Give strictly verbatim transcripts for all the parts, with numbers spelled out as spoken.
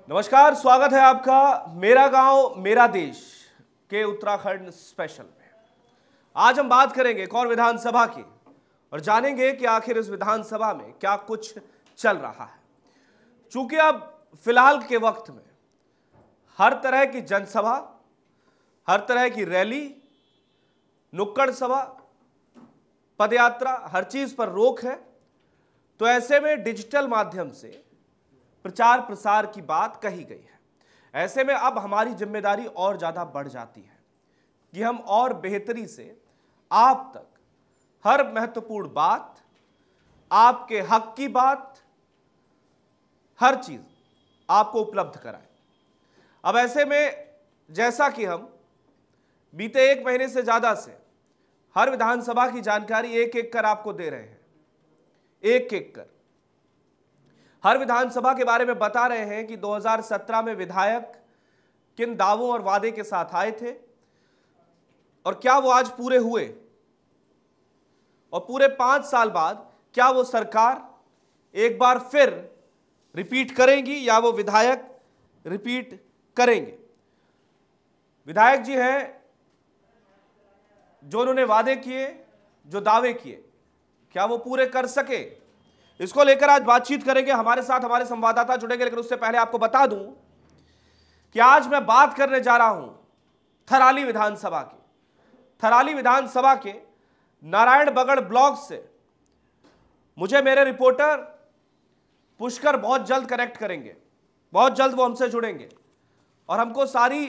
नमस्कार, स्वागत है आपका मेरा गांव मेरा देश के उत्तराखंड स्पेशल में। आज हम बात करेंगे एक और विधानसभा की और जानेंगे कि आखिर इस विधानसभा में क्या कुछ चल रहा है। चूंकि अब फिलहाल के वक्त में हर तरह की जनसभा, हर तरह की रैली, नुक्कड़ सभा, पदयात्रा, हर चीज पर रोक है, तो ऐसे में डिजिटल माध्यम से प्रचार प्रसार की बात कही गई है। ऐसे में अब हमारी जिम्मेदारी और ज्यादा बढ़ जाती है कि हम और बेहतरी से आप तक हर महत्वपूर्ण बात, आपके हक की बात, हर चीज आपको उपलब्ध कराएं। अब ऐसे में जैसा कि हम बीते एक महीने से ज्यादा से हर विधानसभा की जानकारी एक एक कर आपको दे रहे हैं, एक एक कर हर विधानसभा के बारे में बता रहे हैं कि दो हज़ार सत्रह में विधायक किन दावों और वादे के साथ आए थे और क्या वो आज पूरे हुए, और पूरे पांच साल बाद क्या वो सरकार एक बार फिर रिपीट करेंगी या वो विधायक रिपीट करेंगे। विधायक जी हैं जो उन्होंने वादे किए, जो दावे किए, क्या वो पूरे कर सके, इसको लेकर आज बातचीत करेंगे। हमारे साथ हमारे संवाददाता जुड़ेंगे, लेकिन उससे पहले आपको बता दूं कि आज मैं बात करने जा रहा हूं थराली विधानसभा की। थराली विधानसभा के नारायणबगड़ ब्लॉक से मुझे मेरे रिपोर्टर पुष्कर बहुत जल्द कनेक्ट करेंगे। बहुत जल्द वो हमसे जुड़ेंगे और हमको सारी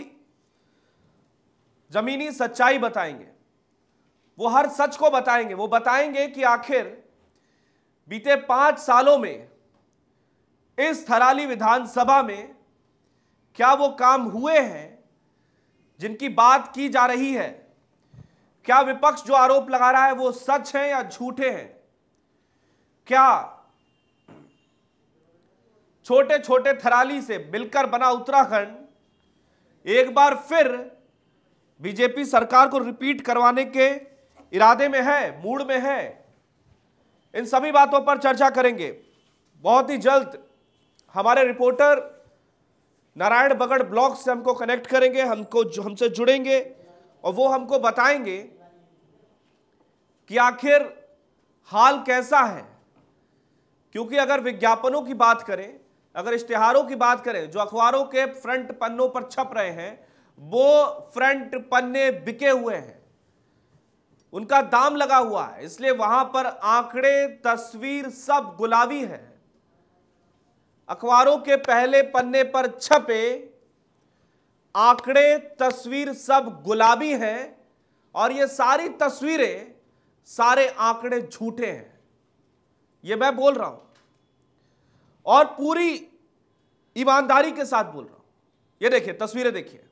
जमीनी सच्चाई बताएंगे। वो हर सच को बताएंगे। वो बताएंगे कि आखिर बीते पांच सालों में इस थराली विधानसभा में क्या वो काम हुए हैं जिनकी बात की जा रही है। क्या विपक्ष जो आरोप लगा रहा है वो सच है या झूठे हैं। क्या छोटे छोटे थराली से मिलकर बना उत्तराखंड एक बार फिर बीजेपी सरकार को रिपीट करवाने के इरादे में है, मूड में है। इन सभी बातों पर चर्चा करेंगे। बहुत ही जल्द हमारे रिपोर्टर नारायणबगड़ ब्लॉक से हमको कनेक्ट करेंगे, हमको हमसे जुड़ेंगे और वो हमको बताएंगे कि आखिर हाल कैसा है। क्योंकि अगर विज्ञापनों की बात करें, अगर इश्तिहारों की बात करें जो अखबारों के फ्रंट पन्नों पर छप रहे हैं, वो फ्रंट पन्ने बिके हुए हैं, उनका दाम लगा हुआ है, इसलिए वहां पर आंकड़े, तस्वीर सब गुलाबी है। अखबारों के पहले पन्ने पर छपे आंकड़े, तस्वीर सब गुलाबी हैं और ये सारी तस्वीरें, सारे आंकड़े झूठे हैं। ये मैं बोल रहा हूं और पूरी ईमानदारी के साथ बोल रहा हूं। ये देखिए तस्वीरें, देखिए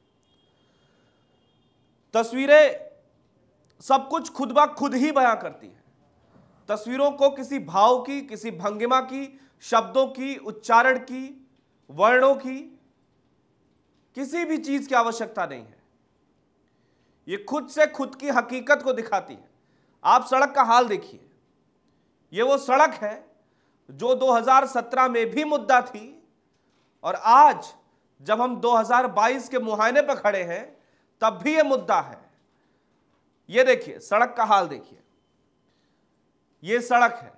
तस्वीरें सब कुछ खुद ब खुद ही बयां करती है। तस्वीरों को किसी भाव की, किसी भंगिमा की, शब्दों की, उच्चारण की, वर्णों की, किसी भी चीज की आवश्यकता नहीं है। ये खुद से खुद की हकीकत को दिखाती है। आप सड़क का हाल देखिए। ये वो सड़क है जो दो हज़ार सत्रह में भी मुद्दा थी और आज जब हम दो हज़ार बाईस के मुहायने पर खड़े हैं तब भी ये मुद्दा है। ये देखिए सड़क का हाल देखिए। ये सड़क है,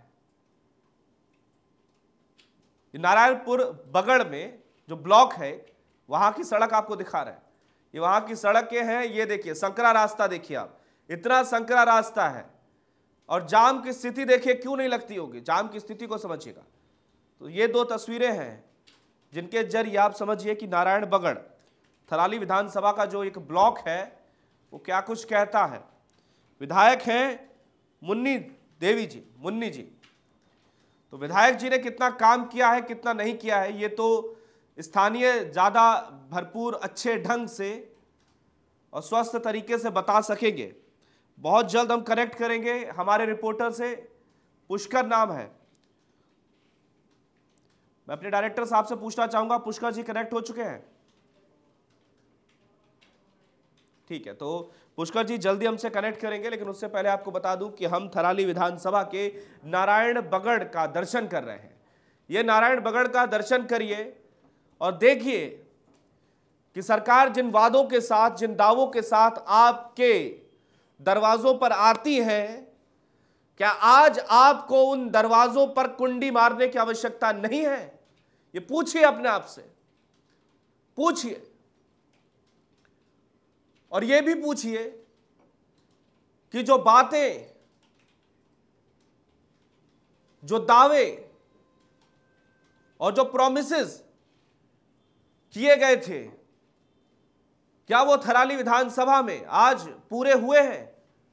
नारायणपुर बगड़ में जो ब्लॉक है वहां की सड़क आपको दिखा रहा है। ये वहां की सड़कें हैं। ये देखिए संकरा रास्ता, देखिए आप, इतना संकरा रास्ता है और जाम की स्थिति देखिए क्यों नहीं लगती होगी। जाम की स्थिति को समझिएगा। तो ये दो तस्वीरें हैं जिनके जरिए आप समझिए कि नारायणबगड़ थराली विधानसभा का जो एक ब्लॉक है वो क्या कुछ कहता है। विधायक हैं मुन्नी देवी जी, मुन्नी जी। तो विधायक जी ने कितना काम किया है, कितना नहीं किया है, ये तो स्थानीय ज़्यादा भरपूर, अच्छे ढंग से और स्वस्थ तरीके से बता सकेंगे। बहुत जल्द हम कनेक्ट करेंगे हमारे रिपोर्टर से, पुष्कर नाम है। मैं अपने डायरेक्टर साहब से पूछना चाहूंगा, पुष्कर जी कनेक्ट हो चुके हैं? ठीक है, तो पुष्कर जी जल्दी हमसे कनेक्ट करेंगे, लेकिन उससे पहले आपको बता दूं कि हम थराली विधानसभा के नारायणबगड़ का दर्शन कर रहे हैं। ये नारायणबगड़ का दर्शन करिए और देखिए कि सरकार जिन वादों के साथ, जिन दावों के साथ आपके दरवाजों पर आती है, क्या आज आपको उन दरवाजों पर कुंडी मारने की आवश्यकता नहीं है? ये पूछिए अपने आप से, पूछिए। और ये भी पूछिए कि जो बातें, जो दावे और जो प्रॉमिसेस किए गए थे, क्या वो थराली विधानसभा में आज पूरे हुए हैं?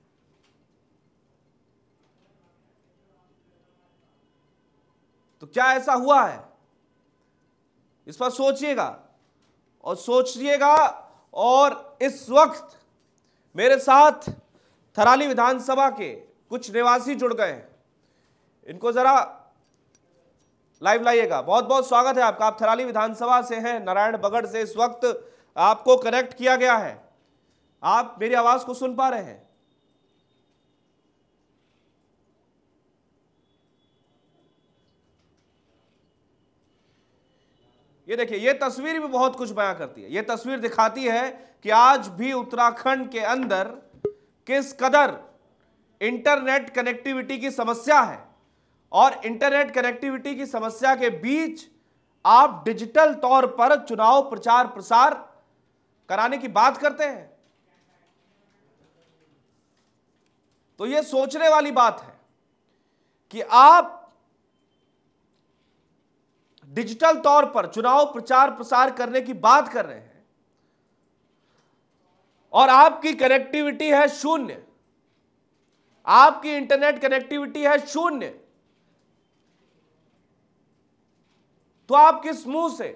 तो क्या ऐसा हुआ है? इस पर सोचिएगा और सोचिएगा। और इस वक्त मेरे साथ थराली विधानसभा के कुछ निवासी जुड़ गए हैं, इनको जरा लाइव लाइएगा। बहुत बहुत स्वागत है आपका। आप थराली विधानसभा से हैं, नारायण बगड़ से इस वक्त आपको कनेक्ट किया गया है। आप मेरी आवाज को सुन पा रहे हैं? ये देखिए, ये तस्वीर भी बहुत कुछ बयां करती है। ये तस्वीर दिखाती है कि आज भी उत्तराखंड के अंदर किस कदर इंटरनेट कनेक्टिविटी की समस्या है। और इंटरनेट कनेक्टिविटी की समस्या के बीच आप डिजिटल तौर पर चुनाव प्रचार प्रसार कराने की बात करते हैं। तो यह सोचने वाली बात है कि आप डिजिटल तौर पर चुनाव प्रचार प्रसार करने की बात कर रहे हैं और आपकी कनेक्टिविटी है शून्य, आपकी इंटरनेट कनेक्टिविटी है शून्य। तो आप किस मुंह से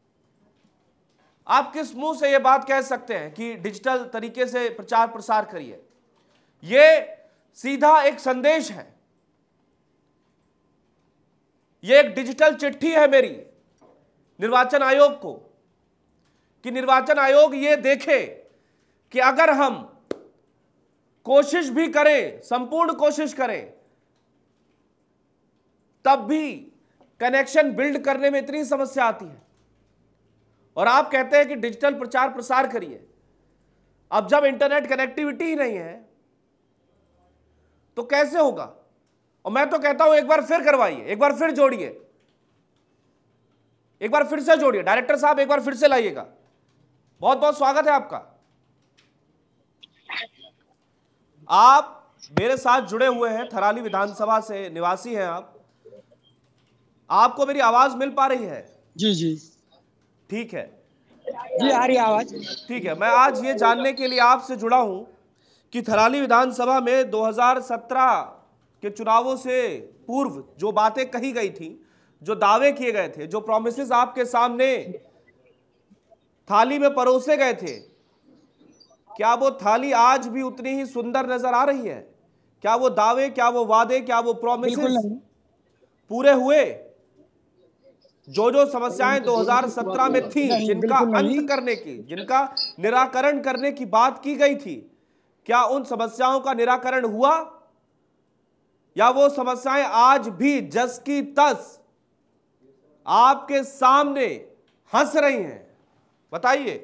आप किस मुंह से यह बात कह सकते हैं कि डिजिटल तरीके से प्रचार प्रसार करिए? यह सीधा एक संदेश है, यह एक डिजिटल चिट्ठी है मेरी निर्वाचन आयोग को, कि निर्वाचन आयोग यह देखे कि अगर हम कोशिश भी करें, संपूर्ण कोशिश करें, तब भी कनेक्शन बिल्ड करने में इतनी समस्या आती है। और आप कहते हैं कि डिजिटल प्रचार प्रसार करिए। अब जब इंटरनेट कनेक्टिविटी ही नहीं है तो कैसे होगा? और मैं तो कहता हूं एक बार फिर करवाइए, एक बार फिर जोड़िए, एक बार फिर से जोड़िए। डायरेक्टर साहब एक बार फिर से लाइएगा। बहुत बहुत स्वागत है आपका। आप मेरे साथ जुड़े हुए हैं, थराली विधानसभा से निवासी हैं आप। आपको मेरी आवाज मिल पा रही है? जी जी ठीक है जी, आ रही आवाज। ठीक है। मैं आज ये जानने के लिए आपसे जुड़ा हूं कि थराली विधानसभा में दो हज़ार सत्रह के चुनावों से पूर्व जो बातें कही गई थी, जो दावे किए गए थे, जो प्रॉमिसेस आपके सामने थाली में परोसे गए थे, क्या वो थाली आज भी उतनी ही सुंदर नजर आ रही है? क्या वो दावे, क्या वो वादे, क्या वो प्रॉमिसेस पूरे हुए? जो जो समस्याएं दो हज़ार सत्रह में थी, जिनका अंत करने की, जिनका निराकरण करने की बात की गई थी, क्या उन समस्याओं का निराकरण हुआ या वो समस्याएं आज भी जस की तस आपके सामने हंस रही हैं? बताइए।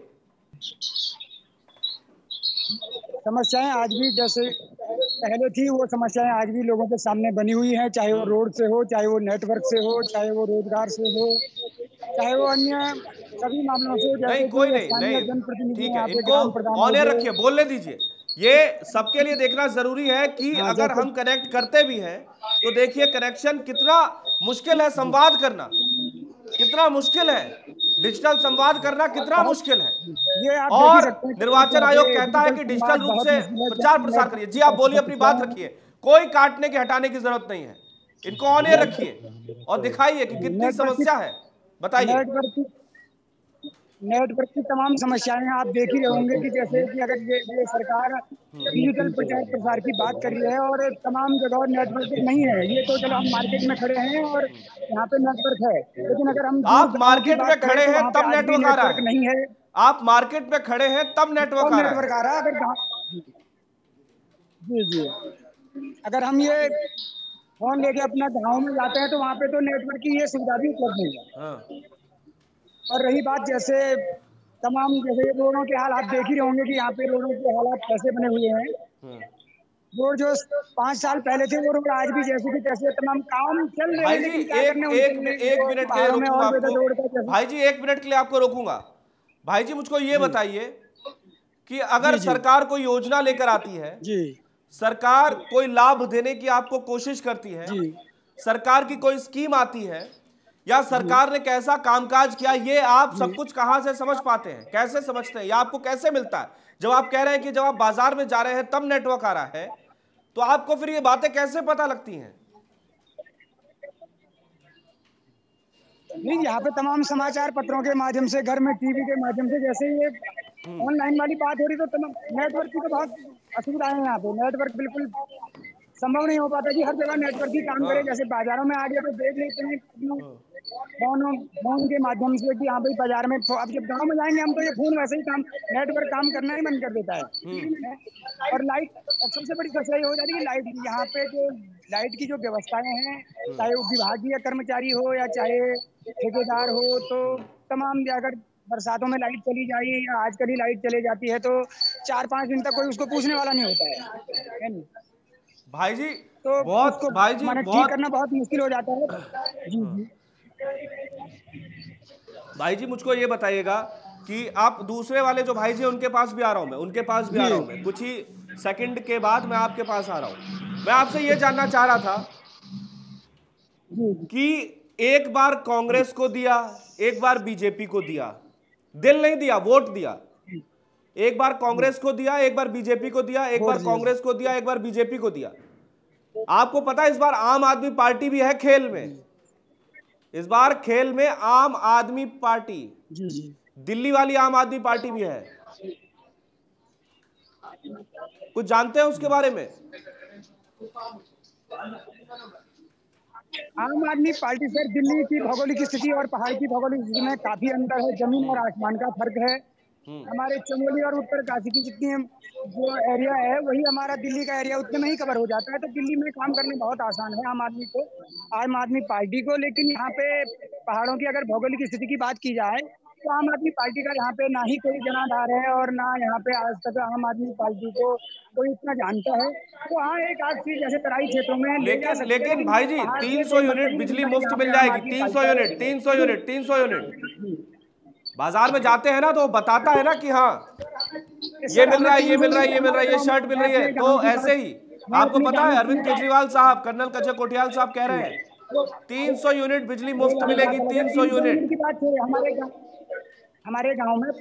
समस्याएं आज भी जैसे पहले थी वो समस्याएं आज भी लोगों के सामने बनी हुई हैं, चाहे वो रोड से हो, चाहे वो नेटवर्क से हो, चाहे वो रोजगार से हो, चाहे वो अन्य सभी मामलों से। नहीं, कोई नहीं नहीं ठीक है, इनको ऑनर रखिए, बोलने दीजिए। ये सबके लिए देखना जरूरी है कि अगर हम कनेक्ट करते भी हैं तो देखिए कनेक्शन कितना मुश्किल है, संवाद करना कितना मुश्किल है, डिजिटल संवाद करना कितना मुश्किल है। और निर्वाचन आयोग कहता है कि डिजिटल रूप से प्रचार प्रसार करिए। जी आप बोलिए, अपनी बात रखिए, कोई काटने के हटाने की जरूरत नहीं है। इनको ऑन एयर रखिए और दिखाइए कि कितनी समस्या है। बताइए। नेटवर्क की तमाम समस्याएं आप देख ही रहे होंगे कि जैसे कि अगर ये, ये सरकार डिजिटल प्रचार प्रसार की बात कर रही है और तमाम जगह नेटवर्क नहीं है। ये तो चलो हम मार्केट में खड़े हैं और यहाँ पे नेटवर्क है, लेकिन अगर हम आप मार्केट में खड़े हैं तब नेटवर्क आ रहा है, नहीं है। आप मार्केट में खड़े हैं तब नेटवर्क आ रहा है। नेटवर्क आ रहा है अगर जी जी अगर हम ये फोन लेके अपना गाँव में जाते हैं तो वहाँ पे तो नेटवर्क की ये सुविधा भी उपलब्ध नहीं है। और रही बात जैसे तमाम जैसे रोडों के हाल आप देख ही रहे होंगे कि यहाँ पे रोडों के हालात कैसे बने हुए हैं। रोड जो पाँच साल पहले थे वो रोड आज भी जैसे कि तैसे तमाम काम चल रहे भाई हैं, जी लेकिन क्या एक करने उन एक चलने एक को मिनट के लिए पहाड़ों में रोकूंगा और बेहतर आपको। रोड का जैसे। भाई जी एक मिनट के लिए आपको रोकूंगा। भाई जी मुझको ये बताइए कि अगर जी जी सरकार कोई योजना लेकर आती है, जी सरकार कोई लाभ देने की आपको कोशिश करती है, जी सरकार की कोई स्कीम आती है, या जी सरकार ने कैसा कामकाज किया, ये आप जी सब कुछ कहां से समझ पाते हैं, कैसे समझते हैं, या आपको कैसे मिलता है? जब आप कह रहे हैं कि जब आप बाजार में जा रहे हैं तब नेटवर्क आ रहा है, तो आपको फिर ये बातें कैसे पता लगती हैं? नहीं, यहाँ पे तमाम समाचार पत्रों के माध्यम से, घर में टीवी के माध्यम से, जैसे ये ऑनलाइन वाली बात हो रही तो तमाम नेटवर्क की तो बहुत असुविधाएं हैं। यहाँ पे नेटवर्क बिल्कुल संभव नहीं हो पाता कि हर जगह नेटवर्क ही काम करे। जैसे बाजारों में आ गया तो देख लेते हैं फोन फोन के माध्यम से कि हाँ भाई बाजार में, अब जब गांव में जाएंगे हम तो ये फोन वैसे ही काम, नेटवर्क काम करना ही बंद कर देता है। और लाइट, और सबसे बड़ी समस्या ये हो जाती है कि लाइट, यहाँ पे जो लाइट की जो व्यवस्थाएं हैं, चाहे वो विभागीय कर्मचारी हो या चाहे ठेकेदार हो, तो तमाम अगर बरसातों में लाइट चली जाए या आजकल ही लाइट चली जाती है तो चार पांच दिन तक कोई उसको पूछने वाला नहीं होता है, है नहीं? भाई जी तो बहुत, उसको भाई जी माने ठीक बहुत, करना बहुत मुश्किल हो जाता है। जी जी भाई जी मुझको ये बताइएगा कि आप दूसरे वाले जो भाई जी उनके पास भी आ रहा हूं मैं, उनके पास भी आ रहा हूं मैं, कुछ ही सेकंड के बाद मैं आपके पास आ रहा हूं। मैं आपसे ये जानना चाह रहा था कि एक बार कांग्रेस को दिया, एक बार बीजेपी को दिया, दिल नहीं दिया, वोट दिया। एक बार कांग्रेस को दिया, एक बार बीजेपी को दिया, एक बार कांग्रेस को दिया, एक बार बीजेपी को दिया। आपको पता है इस बार आम आदमी पार्टी भी है खेल में। इस बार खेल में आम आदमी पार्टी, जी जी दिल्ली वाली आम आदमी पार्टी भी है। कुछ जानते हैं उसके बारे में? आम आदमी पार्टी सर, दिल्ली की भौगोलिक स्थिति और पहाड़ की भौगोलिक स्थिति में काफी अंतर है, जमीन और आसमान का फर्क है। हमारे चमोली और उत्तरकाशी की जितनी जो एरिया है वही हमारा दिल्ली का एरिया उतने में ही कवर हो जाता है, तो दिल्ली में काम करने बहुत आसान है आम आदमी को, आम आदमी पार्टी को। लेकिन यहाँ पे पहाड़ों की अगर भौगोलिक स्थिति की बात की जाए तो आम आदमी पार्टी का यहाँ पे ना ही कोई जनाधार है और ना यहाँ पे आज तक आम आदमी पार्टी को कोई इतना जानता है। तो हाँ, एक आध चीज जैसे तराई क्षेत्रों में ले जा लेकिन सकते हैं, लेकिन भाई जी पहाड़ तीन से सौ कोई मतलब यूनिट ही नहीं बिजली बनता कि मुफ्त यहाँ मिल पे आम जाएगी। आदमी तीन सौ पार्टी यूनिट, तीन सौ यूनिट, तीन सौ यूनिट। बाजार में जाते हैं ना तो बताता है ना कि हाँ ये मिल रहा है, ये मिल रहा है, ये मिल रहा है, ये शर्ट मिल रही है। तो ऐसे ही आपको पता है अरविंद केजरीवाल साहब, कर्नल कजर कोटियाल साहब कह रहे हैं तीन सौ यूनिट बिजली मुफ्त मिलेगी, तीन सौ यूनिट। की बात है हमारे गाँव, हमारे गाँव में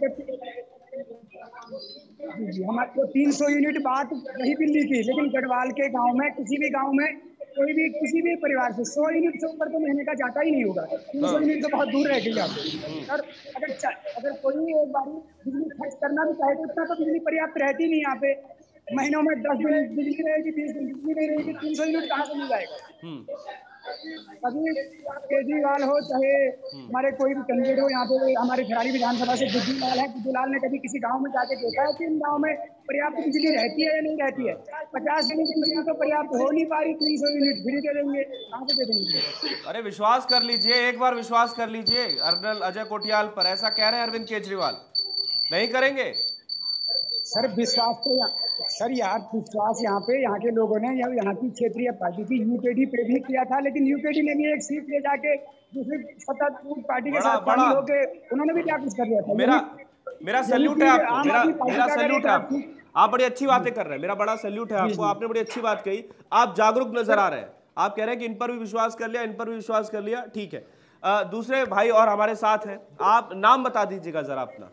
जी जी हमारे तो तीन सौ यूनिट बात वही दिल्ली की, लेकिन गढ़वाल के गांव में, किसी भी गांव में कोई भी किसी भी परिवार से सौ यूनिट से ऊपर तो महीने का जाता ही नहीं होगा। तीन सौ यूनिट तो बहुत दूर रह गई यहाँ पे। और अगर अगर कोई एक बार बिजली खर्च करना भी चाहे तो इतना तो बिजली पर्याप्त रहती नहीं यहाँ पे। महीनों में दस दिन बिजली रहेगी, बीस दिन बिजली नहीं रहेगी, तीन सौ यूनिट कहाँ से मिल जाएगा? अभी केजरीवाल हो चाहे हमारे कोई भी कैंडिडेट हो, यहाँ पे हमारे खराड़ी विधानसभा से गुज्जूलाल है, गुज्जूलाल ने कभी किसी गांव में जाके देखा है कि इन गांव में पर्याप्त बिजली रहती है या नहीं रहती है? पचास यूनिट बिजली तो पर्याप्त हो नहीं पा रही, तीन सौ यूनिट फ्री दे देंगे, कहाँ से दे देंगे? अरे विश्वास कर लीजिए, एक बार विश्वास कर लीजिए कर्नल अजय कोटियाल पर। ऐसा कह रहे हैं अरविंद केजरीवाल, नहीं करेंगे? सर विश्वास तो सर यार विश्वास यहाँ पे यहाँ के लोगों ने यहाँ की क्षेत्रीय पार्टी की यूकेडी पे भी किया था, लेकिन यूकेडी ने भी एक सीट ले जाके दूसरी सत्तारूढ़ पार्टी के साथ शामिल होके उन्होंने भी क्या कुछ कर दिया था। मेरा मेरा सैल्यूट है आपको, मेरा मेरा सैल्यूट है आपको। आप बड़ी अच्छी बातें कर रहे हैं, मेरा बड़ा सैल्यूट है आपको। आपने बड़ी अच्छी बात कही, आप जागरूक नजर आ रहे हैं। आप कह रहे हैं कि इन पर भी विश्वास कर लिया, इन पर भी विश्वास कर लिया, ठीक है। आ, दूसरे भाई और हमारे साथ हैं, आप नाम बता दीजिएगा जरा अपना।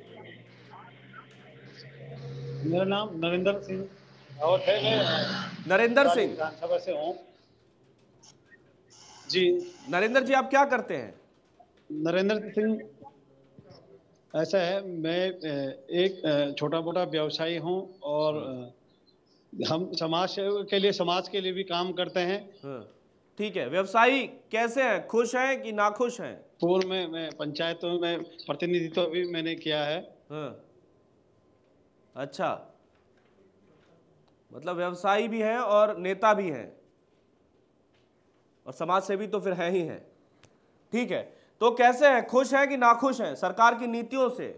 मेरा नाम नरेंद्र सिंह और है, मैं नरेंद्र सिंह विधानसभा से हूँ जी। नरेंद्र जी आप क्या करते हैं? नरेंद्र सिंह ऐसा है, मैं एक छोटा मोटा व्यवसायी हूँ और हम समाज के लिए समाज के लिए भी काम करते हैं। ठीक है, व्यवसायी कैसे हैं, खुश हैं कि नाखुश हैं? पूर्व में मैं पंचायतों में प्रतिनिधित्व भी मैंने किया है। हाँ। अच्छा, मतलब व्यवसायी भी हैं और नेता भी हैं और समाज सेवी तो फिर हैं ही हैं। ठीक है, तो कैसे हैं, खुश हैं कि नाखुश हैं सरकार की नीतियों से?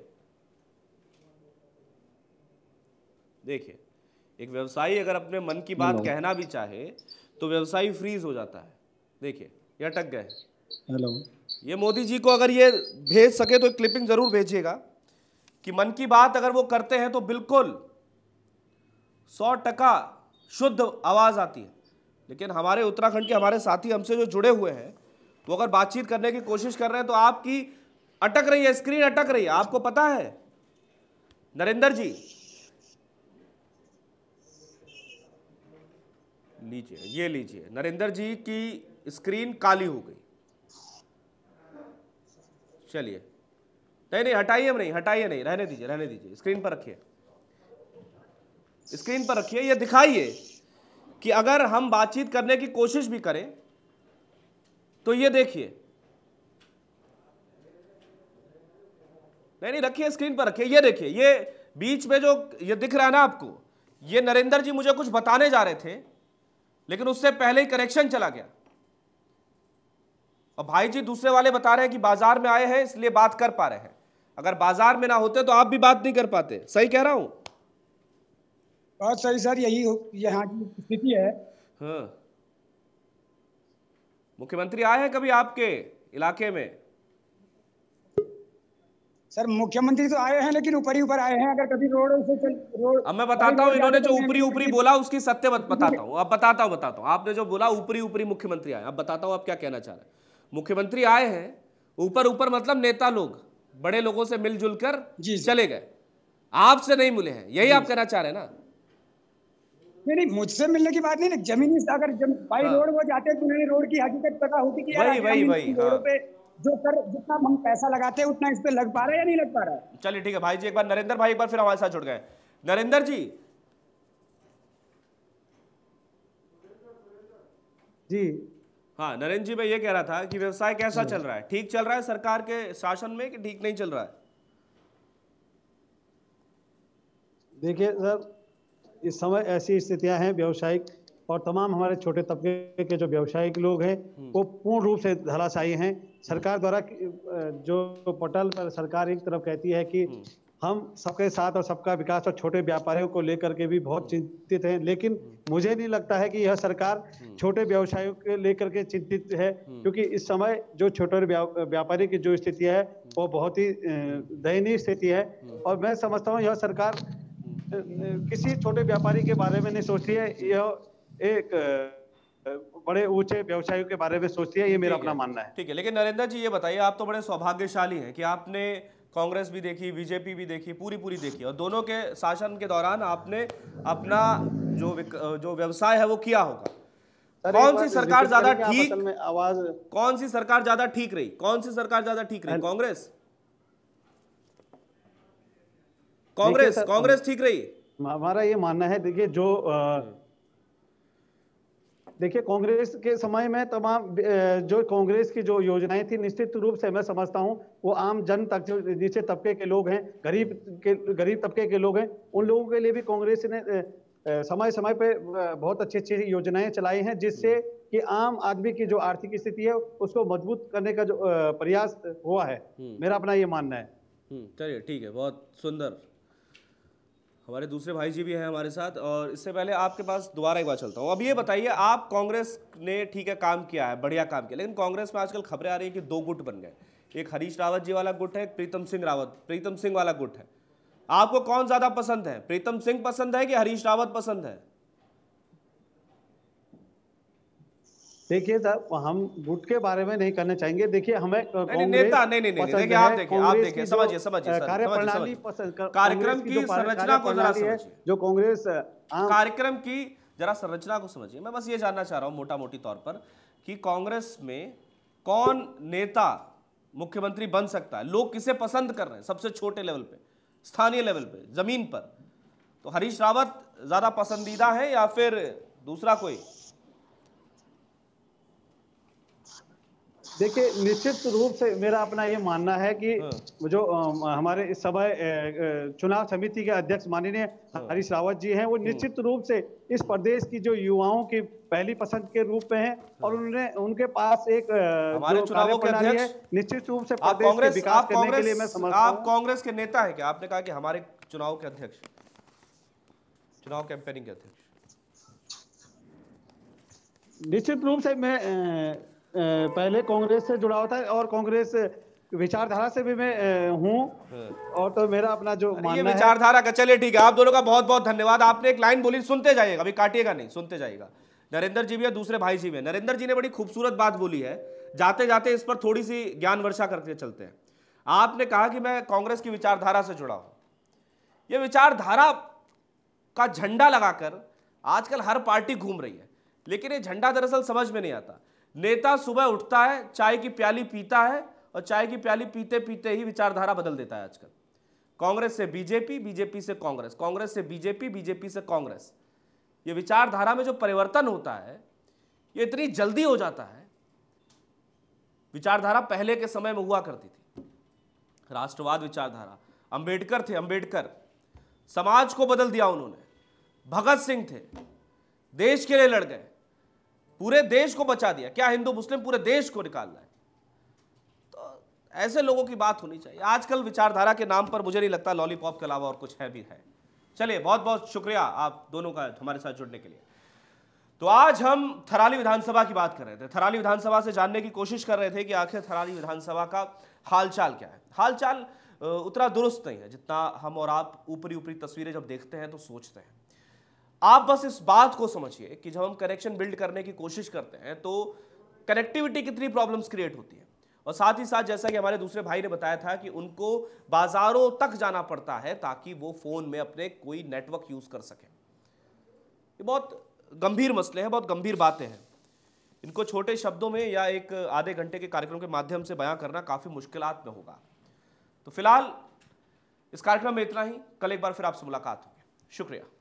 देखिए, एक व्यवसायी अगर अपने मन की बात कहना भी चाहे तो व्यवसायी फ्रीज हो जाता है। देखिए, ये अटक गए। हेलो, ये मोदी जी को अगर ये भेज सके तो एक क्लिपिंग जरूर भेजिएगा कि मन की बात अगर वो करते हैं तो बिल्कुल सौ टका शुद्ध आवाज आती है। लेकिन हमारे उत्तराखंड के हमारे साथी हमसे जो जुड़े हुए हैं वो अगर बातचीत करने की कोशिश कर रहे हैं तो आपकी अटक रही है, स्क्रीन अटक रही है। आपको पता है नरेंद्र जी, लीजिए, ये लीजिए, नरेंद्र जी की स्क्रीन काली हो गई। चलिए, नहीं नहीं हटाइए नहीं, हटाइए नहीं, रहने दीजिए, रहने दीजिए, स्क्रीन पर रखिए, स्क्रीन पर रखिए। ये दिखाइए कि अगर हम बातचीत करने की कोशिश भी करें तो ये देखिए, नहीं नहीं रखिए, स्क्रीन पर रखिए। ये देखिए, ये बीच में जो ये दिख रहा है ना आपको, ये नरेंद्र जी मुझे कुछ बताने जा रहे थे लेकिन उससे पहले ही कनेक्शन चला गया। और भाई जी दूसरे वाले बता रहे हैं कि बाजार में आए हैं इसलिए बात कर पा रहे हैं। अगर बाजार में ना होते तो आप भी बात नहीं कर पाते। सही कह रहा हूं? बहुत सही सर, यही यहाँ की स्थिति है। हाँ, मुख्यमंत्री आए हैं कभी आपके इलाके में? सर मुख्यमंत्री तो आए हैं लेकिन ऊपर ही ऊपर आए हैं। अगर कभी रोड से चल रोड अब मैं बताता हूं, इन्होंने जो ऊपरी ऊपरी बोला उसकी सत्य बत, बताता हूं। अब बताता हूं बताता हूं आपने जो बोला ऊपरी ऊपरी मुख्यमंत्री आए, अब बताता हूं आप क्या कहना चाह रहे हैं। मुख्यमंत्री आए हैं ऊपर ऊपर, मतलब नेता लोग बड़े लोगों से मिलजुल कर चले गए, आपसे नहीं मिले हैं, यही आप कहना चाह रहे हैं ना? नहीं नहीं, मुझसे मिलने की बात नहीं ना, जमीनी अगर जम, भाई हाँ। रोड वो जाते तो उन्हें रोड की हकीकत पता होती कि यार वही वही वही रोड हाँ। पे जो कर जितना हम पैसा लगाते हैं उतना इस पे लग पा रहा है या नहीं लग पा रहा है। चलिए ठीक है भाई जी, एक बार नरेंद्र भाई एक बार फिर हमारे साथ जुड़ गए। नरेंद्र जी जी हाँ, नरेंद्र जी मैं ये कह रहा था कि व्यवसाय कैसा चल रहा है? ठीक चल रहा है सरकार के शासन में कि ठीक नहीं चल रहा है? देखिए सर, इस समय ऐसी स्थितियां हैं व्यावसायिक और तमाम हमारे छोटे तबके के जो व्यावसायिक लोग हैं वो पूर्ण रूप से धराशायी हैं। सरकार द्वारा जो पटल पर सरकार एक तरफ कहती है कि हम सबके साथ और सबका विकास और छोटे व्यापारियों को लेकर के भी बहुत चिंतित हैं, लेकिन मुझे नहीं लगता है कि यह सरकार छोटे व्यवसायों को लेकर के चिंतित है, क्योंकि इस समय जो छोटे व्यापारी की जो स्थिति है वो बहुत ही दयनीय स्थिति है। और मैं समझता हूँ यह सरकार किसी छोटे व्यापारी के बारे में नहीं सोचती है, यह एक बड़े ऊंचे व्यवसायियों के बारे में सोचती है। ये मेरा अपना मानना है। ठीक है, लेकिन नरेंद्र जी ये बताइए, आप तो बड़े सौभाग्यशाली हैं कि आपने कांग्रेस भी देखी, बीजेपी भी देखी, पूरी पूरी देखी, और दोनों के शासन के दौरान आपने अपना जो जो व्यवसाय है वो किया होगा। कौन सी सरकार ज्यादा ठीक आवाज कौन सी सरकार ज्यादा ठीक रही? कौन सी सरकार ज्यादा ठीक रही? कांग्रेस कांग्रेस कांग्रेस ठीक रही? हमारा ये मानना है। देखिए जो देखिए कांग्रेस के समय में तमाम जो कांग्रेस की जो योजनाएं थी निश्चित रूप से मैं समझता हूं वो आम जन तक जो नीचे तबके के लोग हैं, गरीब के गरीब तबके के लोग हैं, उन लोगों के लिए भी कांग्रेस ने समय समय पे बहुत अच्छी अच्छी योजनाएं चलाई हैं, जिससे कि आम आदमी की जो आर्थिक स्थिति है उसको मजबूत करने का जो प्रयास हुआ है। मेरा अपना ये मानना है। चलिए ठीक है, बहुत सुंदर। हमारे दूसरे भाई जी भी हैं हमारे साथ, और इससे पहले आपके पास दोबारा एक बार चलता हूँ। अब ये बताइए, आप कांग्रेस ने ठीक है काम किया है, बढ़िया काम किया, लेकिन कांग्रेस में आजकल खबरें आ रही हैं कि दो गुट बन गए। एक हरीश रावत जी वाला गुट है, एक प्रीतम सिंह रावत प्रीतम सिंह वाला गुट है। आपको कौन ज्यादा पसंद है? प्रीतम सिंह पसंद है कि हरीश रावत पसंद है? देखिए साहब, हम गुट के बारे में नहीं करना चाहेंगे। देखिए हमें नहीं, नेता नहीं नहीं नहीं देखिए, आप देखिए आप देखिए समझिए समझिए कार्यप्रणाली कार्यक्रम की संरचना को जरा समझिए, जो कांग्रेस कार्यक्रम की जरा संरचना को समझिए। मैं बस ये जानना चाह रहा हूं मोटा मोटी तौर पर कि कांग्रेस में कौन नेता मुख्यमंत्री बन सकता है, लोग किसे पसंद कर रहे हैं सबसे छोटे लेवल पे, स्थानीय लेवल पे, जमीन पर? तो हरीश रावत ज्यादा पसंदीदा है या फिर दूसरा कोई? देखिए, निश्चित रूप से मेरा अपना ये मानना है कि जो अ, हमारे इस समय अ, चुनाव समिति के अध्यक्ष माननीय हरीश रावत जी हैं, वो निश्चित रूप से इस प्रदेश की जो युवाओं की पहली पसंद के रूप में हैं और उन्होंने उनके पास एक हमारे चुनावों के अध्यक्ष, निश्चित रूप से आप प्रदेश के कांग्रेस विकास आप करने के लिए मैं कांग्रेस समझता आप हूं। कांग्रेस के नेता है क्या? आपने कहा कि हमारे चुनाव के अध्यक्ष, चुनाव कैंपेनिंग के अध्यक्ष। निश्चित रूप से मैं अ, अ, पहले कांग्रेस से जुड़ा हुआ था और कांग्रेस विचारधारा से भी मैं हूँ, और तो मेरा अपना जो ये मानना है विचारधारा का, चलिए ठीक है, आप दोनों का बहुत बहुत धन्यवाद। आपने एक लाइन बोली, सुनते जाइएगा, अभी काटिएगा नहीं, सुनते जाइएगा। नरेंद्र जी भी है, दूसरे भाई जी भी है। नरेंद्र जी ने बड़ी खूबसूरत बात बोली है, जाते जाते इस पर थोड़ी सी ज्ञान वर्षा करके चलते हैं। आपने कहा कि मैं कांग्रेस की विचारधारा से जुड़ा हूं। ये विचारधारा का झंडा लगाकर आजकल हर पार्टी घूम रही है, लेकिन ये झंडा दरअसल समझ में नहीं आता। नेता सुबह उठता है, चाय की प्याली पीता है और चाय की प्याली पीते पीते ही विचारधारा बदल देता है। आजकल कांग्रेस से बीजेपी, बीजेपी से कांग्रेस, कांग्रेस से बीजेपी, बीजेपी से कांग्रेस। ये विचारधारा में जो परिवर्तन होता है ये इतनी जल्दी हो जाता है। विचारधारा पहले के समय में हुआ करती थी, राष्ट्रवाद विचारधारा। अंबेडकर थे, अंबेडकर समाज को बदल दिया उन्होंने। भगत सिंह थे, देश के लिए लड़ गए, पूरे देश को बचा दिया। क्या हिंदू मुस्लिम, पूरे देश को निकाल रहा है। तो ऐसे लोगों की बात होनी चाहिए। आजकल विचारधारा के नाम पर मुझे नहीं लगता लॉलीपॉप के अलावा और कुछ है भी है। चलिए, बहुत बहुत शुक्रिया आप दोनों का हमारे साथ जुड़ने के लिए। तो आज हम थराली विधानसभा की बात कर रहे थे। थराली विधानसभा से जानने की कोशिश कर रहे थे कि आखिर थराली विधानसभा का हालचाल क्या है। हालचाल उतना दुरुस्त नहीं है जितना हम और आप ऊपरी ऊपरी तस्वीरें जब देखते हैं तो सोचते हैं। आप बस इस बात को समझिए कि जब हम कनेक्शन बिल्ड करने की कोशिश करते हैं तो कनेक्टिविटी कितनी प्रॉब्लम्स क्रिएट होती है। और साथ ही साथ जैसा कि हमारे दूसरे भाई ने बताया था कि उनको बाजारों तक जाना पड़ता है ताकि वो फोन में अपने कोई नेटवर्क यूज कर सके। ये बहुत गंभीर मसले हैं, बहुत गंभीर बातें हैं। इनको छोटे शब्दों में या एक आधे घंटे के कार्यक्रम के माध्यम से बयां करना काफी मुश्किलात में होगा। तो फिलहाल इस कार्यक्रम में इतना ही। कल एक बार फिर आपसे मुलाकात होगी। शुक्रिया।